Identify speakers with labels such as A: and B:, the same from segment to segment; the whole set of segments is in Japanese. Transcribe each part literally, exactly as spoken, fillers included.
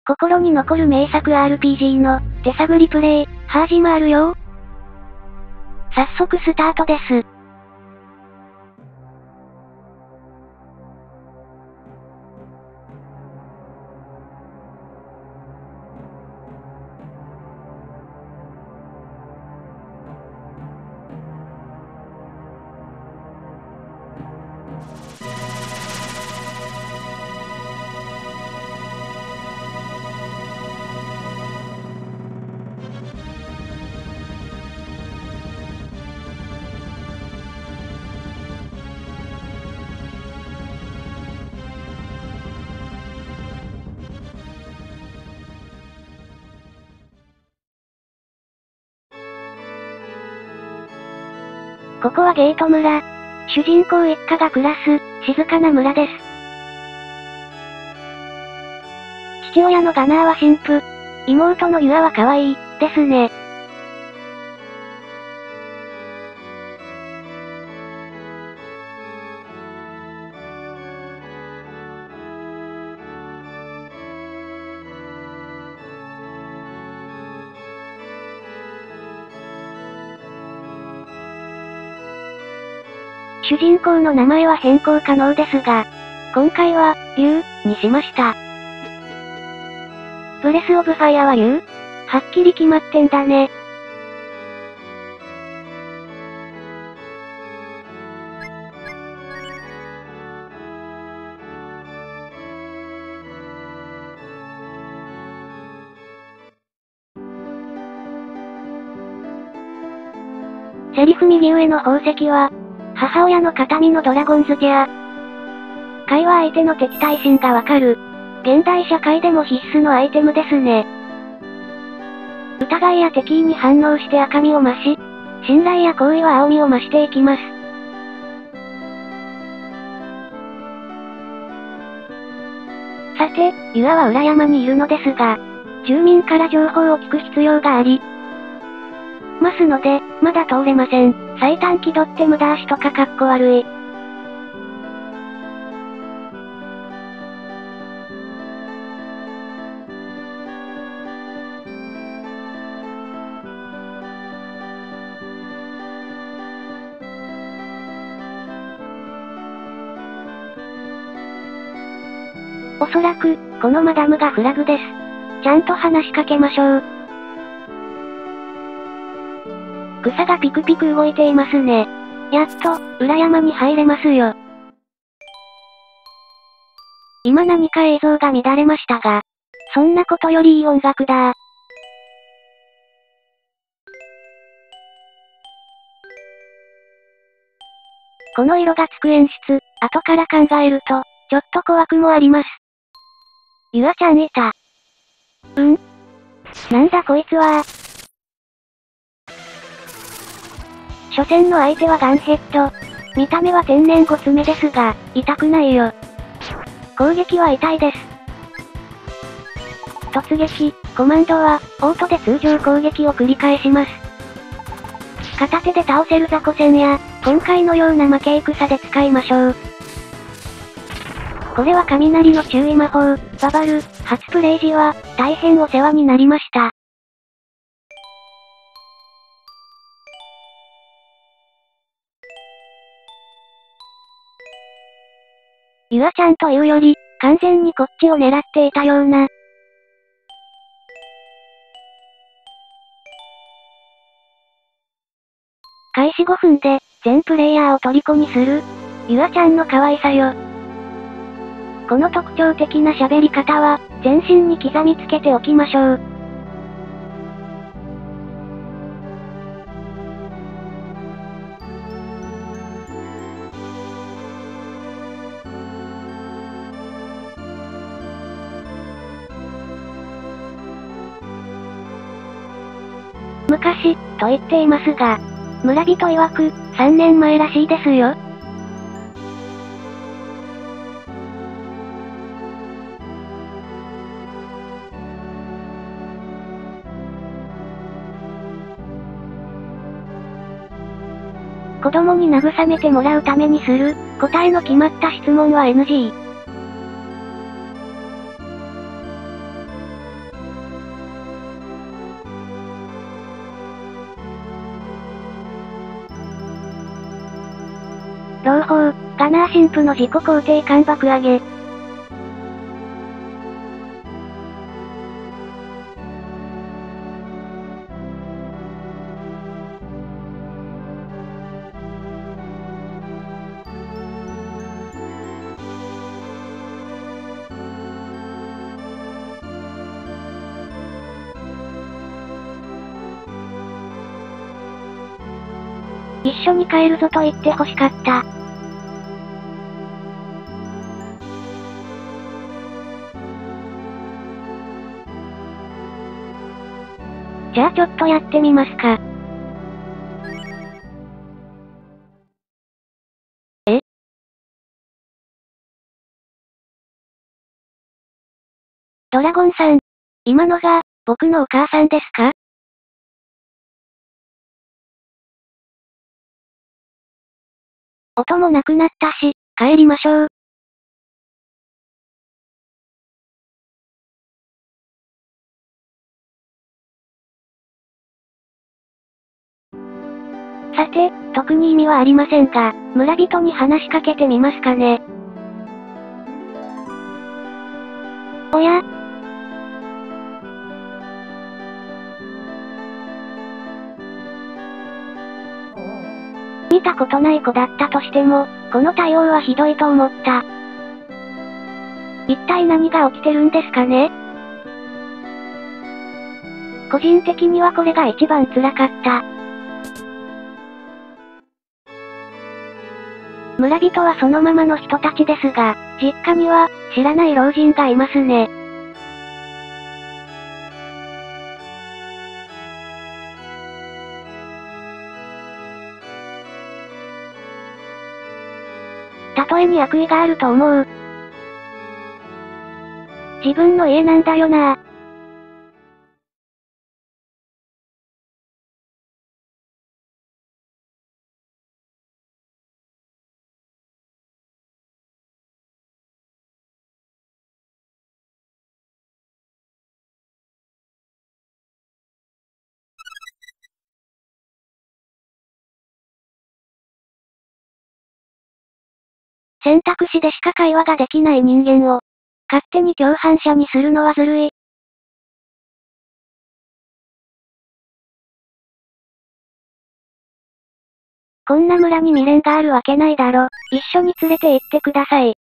A: 心に残る名作 アールピージー の手探りプレイ、始まるよ。早速スタートです。ここはゲート村。主人公一家が暮らす、静かな村です。父親のガナーは神父。妹のユアは可愛い、ですね。主人公の名前は変更可能ですが、今回は、ユウ、にしました。ブレスオブファイアはユウ？はっきり決まってんだね。セリフ右上の宝石は、母親の形見のドラゴンズじゃ。貝は相手の敵対心がわかる。現代社会でも必須のアイテムですね。疑いや敵意に反応して赤みを増し、信頼や好意は青みを増していきます。さて、ユアは裏山にいるのですが、住民から情報を聞く必要がありますので、まだ通れません。最短気取って無駄足とかかっこ悪い。おそらく、このマダムがフラグです。ちゃんと話しかけましょう。草がピクピク動いていますね。やっと、裏山に入れますよ。今何か映像が乱れましたが、そんなことよりいい音楽だ。この色がつく演出、後から考えると、ちょっと怖くもあります。ユアちゃんいた。うん？なんだこいつは。初戦の相手はガンヘッド。見た目は天然ごつめですが、痛くないよ。攻撃は痛いです。突撃、コマンドは、オートで通常攻撃を繰り返します。片手で倒せる雑魚戦や、今回のような負け戦で使いましょう。これは雷の注意魔法、ババル、初プレイ時は、大変お世話になりました。ユアちゃんというより、完全にこっちを狙っていたような。開始ごふんで、全プレイヤーを虜にする。ユアちゃんの可愛さよ。この特徴的な喋り方は、全身に刻みつけておきましょう。昔、と言っていますが、村人曰く、さんねんまえらしいですよ。子供に慰めてもらうためにする、答えの決まった質問は エヌジー。 朗報、ガナー神父の自己肯定感爆上げ。一緒に帰るぞと言って欲しかった。じゃあちょっとやってみますか。え？ドラゴンさん、今のが、僕のお母さんですか？音もなくなったし、帰りましょう。さて、特に意味はありませんが、村人に話しかけてみますかね。おや？見たことない子だったとしても、この対応はひどいと思った。一体何が起きてるんですかね？個人的にはこれが一番辛かった。村人はそのままの人たちですが、実家には、知らない老人がいますね。例えに悪意があると思う。自分の家なんだよなぁ。選択肢でしか会話ができない人間を、勝手に共犯者にするのはずるい。こんな村に未練があるわけないだろ。一緒に連れて行ってください。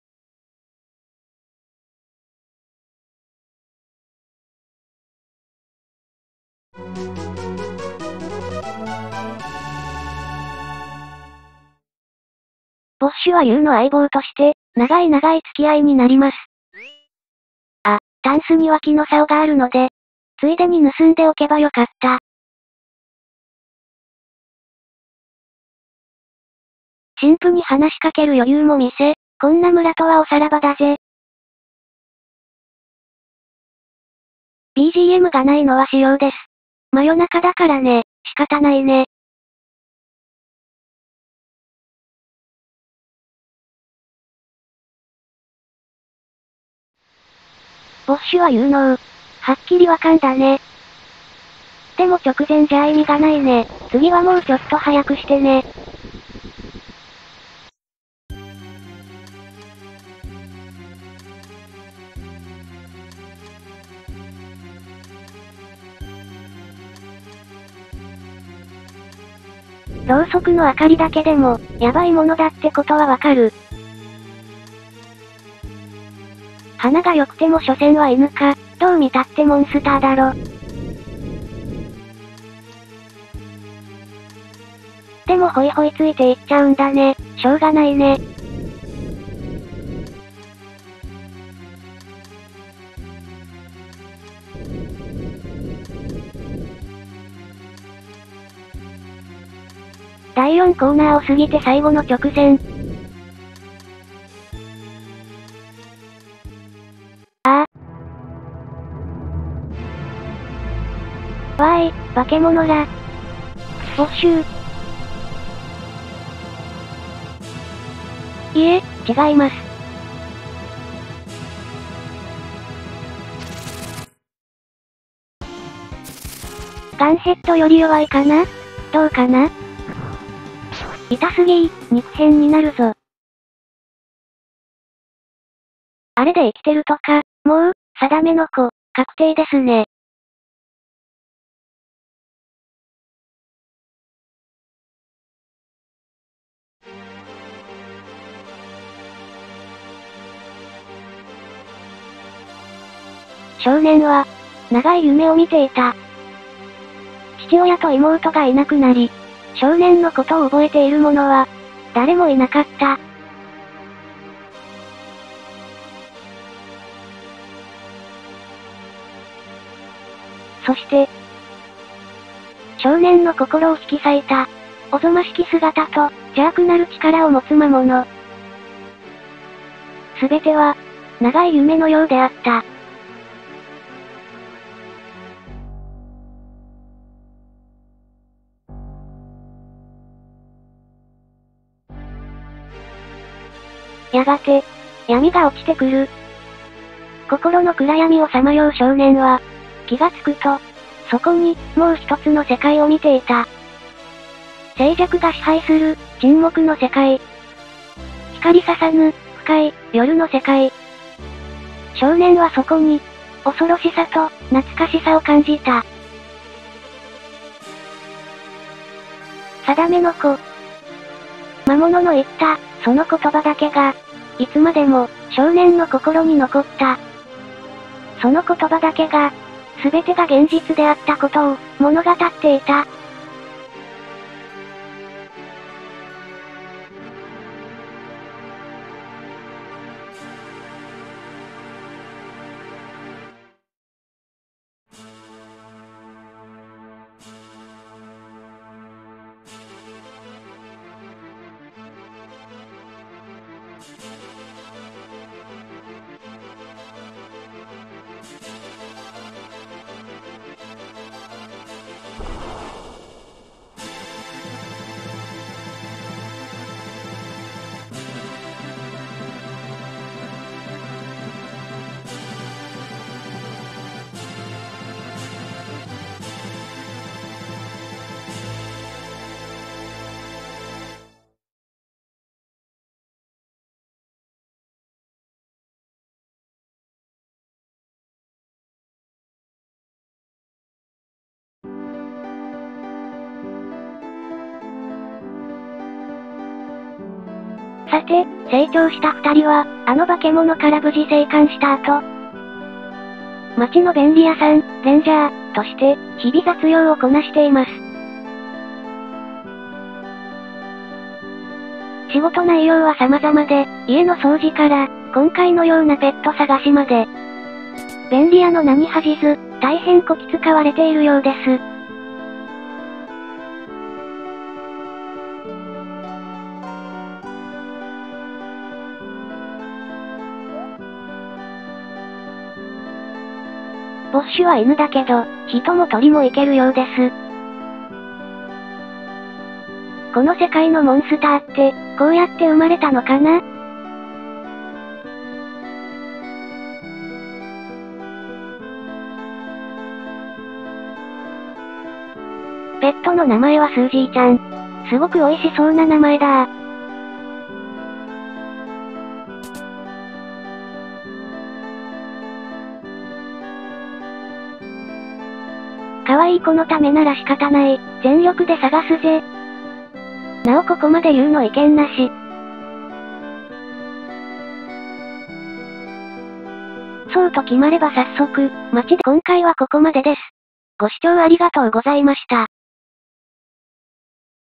A: ボッシュはユウの相棒として、長い長い付き合いになります。あ、タンスには木の竿があるので、ついでに盗んでおけばよかった。神父に話しかける余裕も見せ、こんな村とはおさらばだぜ。ビージーエム がないのは仕様です。真夜中だからね、仕方ないね。ボッシュは有能。はっきりわかんだね。でも直前じゃ意味がないね。次はもうちょっと早くしてね。ろうそくの明かりだけでも、やばいものだってことはわかる。鼻が良くても所詮は犬か、どう見たってモンスターだろ。でもホイホイついていっちゃうんだね、しょうがないね。だいよんコーナーを過ぎて最後の直線。ああ。わーい、化け物ら。没収。いえ、違います。ガンヘッドより弱いかな？どうかな？ 痛すぎー、肉片になるぞ。あれで生きてるとか、もう、定めの子、確定ですね。少年は、長い夢を見ていた。父親と妹がいなくなり、少年のことを覚えている者は、誰もいなかった。そして、少年の心を引き裂いた、おぞましき姿と、邪悪なる力を持つ魔物。すべては、長い夢のようであった。やがて、闇が落ちてくる。心の暗闇をさまよう少年は、気がつくと、そこに、もう一つの世界を見ていた。静寂が支配する、沈黙の世界。光ささぬ、深い、夜の世界。少年はそこに、恐ろしさと、懐かしさを感じた。定めの子。魔物の言った、その言葉だけが、いつまでも、少年の心に残った。その言葉だけが、すべてが現実であったことを、物語っていた。さて、成長した二人は、あの化け物から無事生還した後、町の便利屋さん、レンジャー、として、日々雑用をこなしています。仕事内容は様々で、家の掃除から、今回のようなペット探しまで。便利屋の名に恥じず、大変こき使われているようです。ボッシュは犬だけど、人も鳥もいけるようです。この世界のモンスターって、こうやって生まれたのかな？ペットの名前はスージーちゃん。すごく美味しそうな名前だ。可愛い子のためなら仕方ない。全力で探すぜ。なおここまで言うの意見なし。そうと決まれば早速、街で今回はここまでです。ご視聴ありがとうございました。